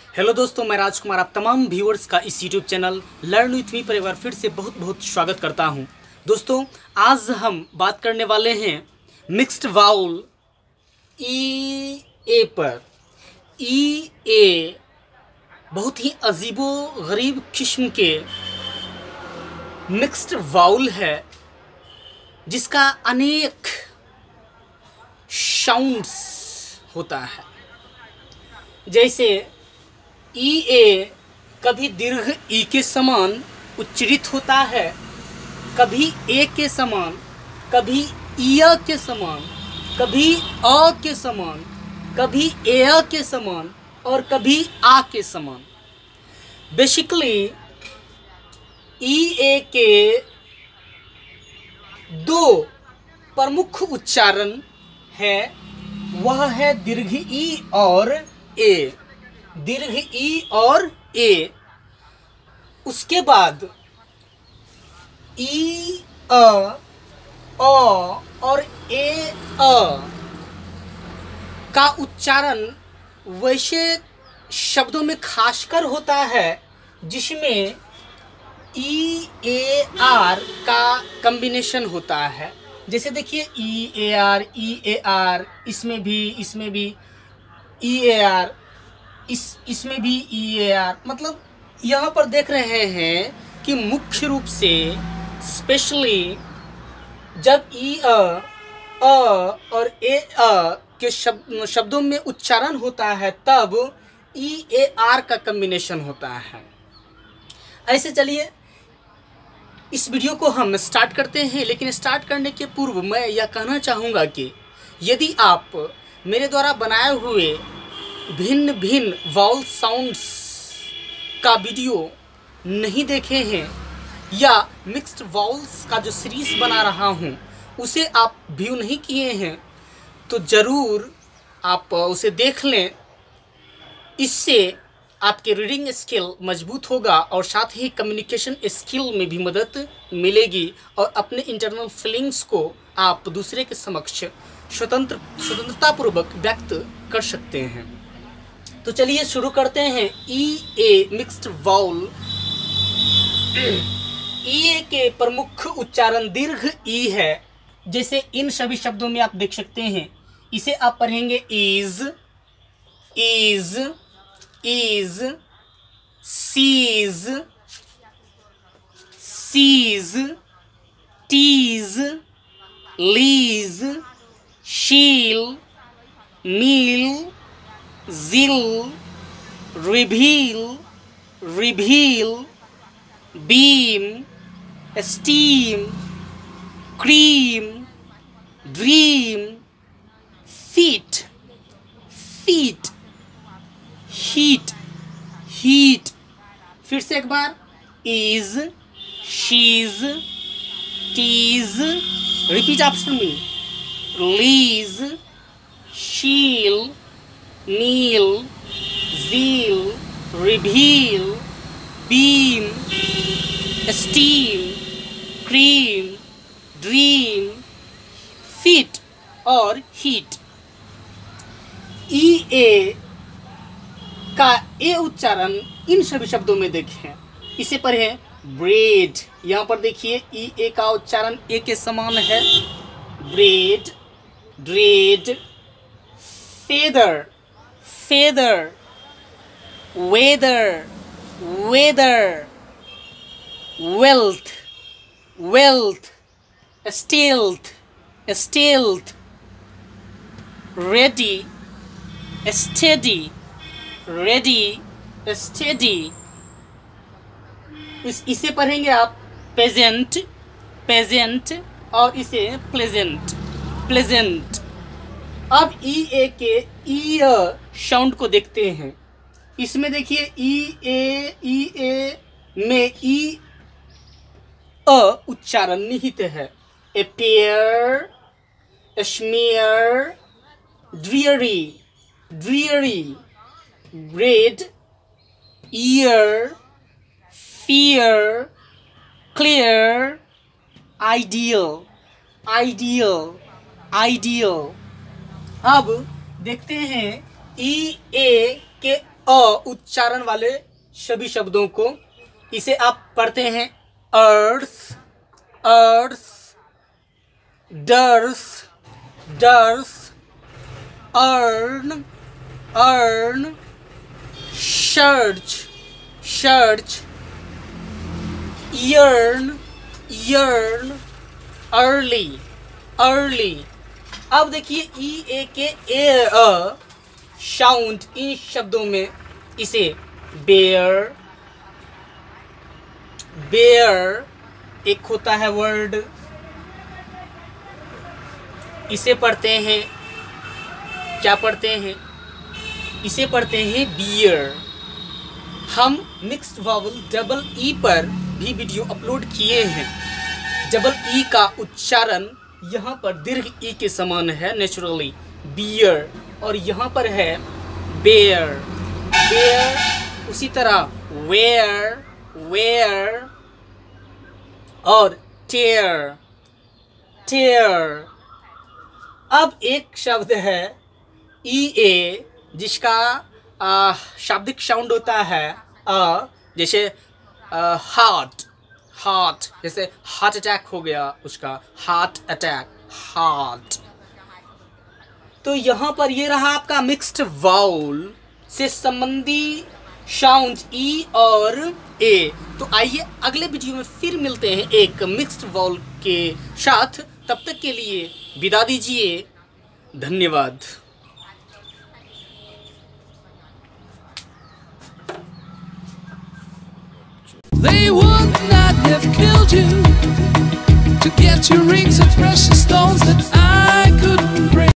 Hello दोस्तों, मैं राजकुमार आप तमाम व्यूअर्स का इस YouTube channel learn with me पर एक बार फिर से बहुत बहुत स्वागत करता हूं। दोस्तों, आज हम बात करने वाले हैं मिक्स्ड वाउल ई ए पर। ई ए बहुत ही अजीबो गरीब किस्म के मिक्स्ड वाउल है जिसका अनेक साउंड्स होता है। जैसे ई ए कभी दीर्घ ई के समान उच्चरित होता है, कभी ए के समान, कभी इया के समान, कभी अ के समान, कभी ए के समान और कभी आ के समान। बेसिकली ई ए के दो प्रमुख उच्चारण है, वह है दीर्घ ई और ए। दीर्घ ई और ए, उसके बाद ई अ और ए अ का उच्चारण वैसे शब्दों में खासकर होता है जिसमें ई ए आर का कॉम्बिनेशन होता है। जैसे देखिए ई ए आर, इसमें भी ई ए आर, इसमें भी ई ए आर। मतलब यहाँ पर देख रहे हैं कि मुख्य रूप से स्पेशली जब ई अ और ए के शब्दों में उच्चारण होता है तब ई ए आर का कॉम्बिनेशन होता है। ऐसे चलिए इस वीडियो को हम स्टार्ट करते हैं, लेकिन स्टार्ट करने के पूर्व मैं यह कहना चाहूँगा कि यदि आप मेरे द्वारा बनाए हुए भिन्न भिन्न वाउल साउंड्स का वीडियो नहीं देखे हैं या मिक्स्ड वाउल्स का जो सीरीज़ बना रहा हूं उसे आप व्यू नहीं किए हैं तो ज़रूर आप उसे देख लें। इससे आपके रीडिंग स्किल मजबूत होगा और साथ ही कम्युनिकेशन स्किल में भी मदद मिलेगी और अपने इंटरनल फीलिंग्स को आप दूसरे के समक्ष स्वतंत्रतापूर्वक व्यक्त कर सकते हैं। तो चलिए शुरू करते हैं। ई ए मिक्स्ड वाउल। ई ए के प्रमुख उच्चारण दीर्घ ई है। जैसे इन सभी शब्दों में आप देख सकते हैं, इसे आप पढ़ेंगे is, seize, tease, lease, seal, meal, zeal, reveal, beam, steam, cream, dream, feat, heat. फिर से एक बार, ease, seize, tease, repeat after me, lease, seal, meal, zeal, reveal, beam, steam, cream, dream, feat और हीट। ई ए का A उच्चारण इन सभी शब्दों में देखें। इसे पढ़ें ब्रेड। यहाँ पर देखिए ई ए का उच्चारण ए के समान है। Bread, dread, feather, weather, wealth, stealth, ready, steady. इसे पढ़ेंगे आप पेजेंट और इसे प्लेजेंट। अब ई ए के ई साउंड को देखते हैं। इसमें देखिए ई ए में ई अ उच्चारण निहित है। Appear, smear, dreary, bread, ear, fear, clear, ideal. अब देखते हैं ई ए के अ उच्चारण वाले सभी शब्दों को, इसे आप पढ़ते हैं earth, earth, dearth, dearth, earn, earn, search, search, yearn, yearn, early, early. अब देखिए ई ए के ए अ साउंड इन शब्दों में इसे बेयर, बेयर एक होता है वर्ड, इसे पढ़ते हैं, क्या पढ़ते हैं, इसे पढ़ते हैं बियर। हम मिक्स्ड वावल डबल ई पर भी वीडियो अपलोड किए हैं। डबल ई का उच्चारण यहाँ पर दीर्घ ई के समान है नेचुरली, बियर, और यहाँ पर है बेयर, बेयर। उसी तरह वेयर, वेयर, और टेयर, टेयर। अब एक शब्द है ई ए जिसका शाब्दिक साउंड होता है अ, जैसे हार्ट, हार्ट, जैसे हार्ट अटैक हो गया उसका, हार्ट अटैक, हार्ट। तो यहाँ पर ये रहा आपका मिक्स्ड वाउल से संबंधी साउंड ई और ए। तो आइए अगले वीडियो में फिर मिलते हैं एक मिक्स्ड वाउल के साथ। तब तक के लिए विदा दीजिए, धन्यवाद। They would not have killed you to get your rings and precious stones that